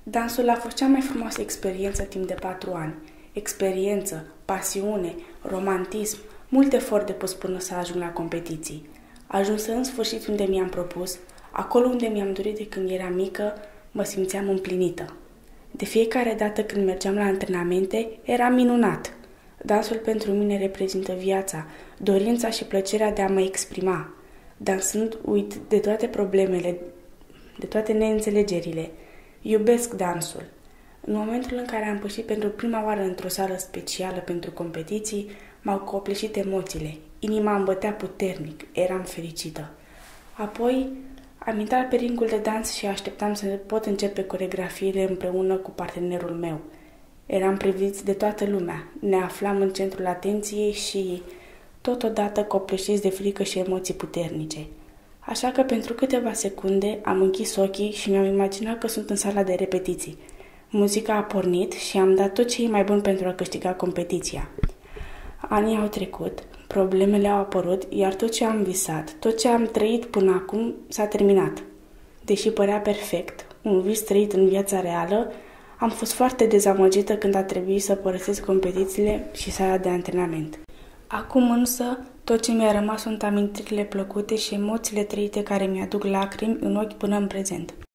Dansul a fost cea mai frumoasă experiență timp de 4 ani. Experiență, pasiune, romantism, mult efort depus până să ajung la competiții. Ajunsă în sfârșit unde mi-am propus, acolo unde mi-am dorit de când eram mică, mă simțeam împlinită. De fiecare dată când mergeam la antrenamente, era minunat. Dansul pentru mine reprezintă viața, dorința și plăcerea de a mă exprima. Dansând, uit de toate problemele, de toate neînțelegerile. Iubesc dansul. În momentul în care am pășit pentru prima oară într-o sală specială pentru competiții, m-au copleșit emoțiile. Inima îmi bătea puternic, eram fericită. Apoi am intrat pe ringul de dans și așteptam să pot începe coregrafiile împreună cu partenerul meu. Eram priviți de toată lumea, ne aflam în centrul atenției și, totodată, copleșiți de frică și emoții puternice. Așa că pentru câteva secunde am închis ochii și mi-am imaginat că sunt în sala de repetiții. Muzica a pornit și am dat tot ce e mai bun pentru a câștiga competiția. Anii au trecut, problemele au apărut, iar tot ce am visat, tot ce am trăit până acum s-a terminat. Deși părea perfect, un vis trăit în viața reală, am fost foarte dezamăgită când a trebuit să părăsesc competițiile și sala de antrenament. Acum însă, tot ce mi-a rămas sunt amintirile plăcute și emoțiile trăite care mi-aduc lacrimi în ochi până în prezent.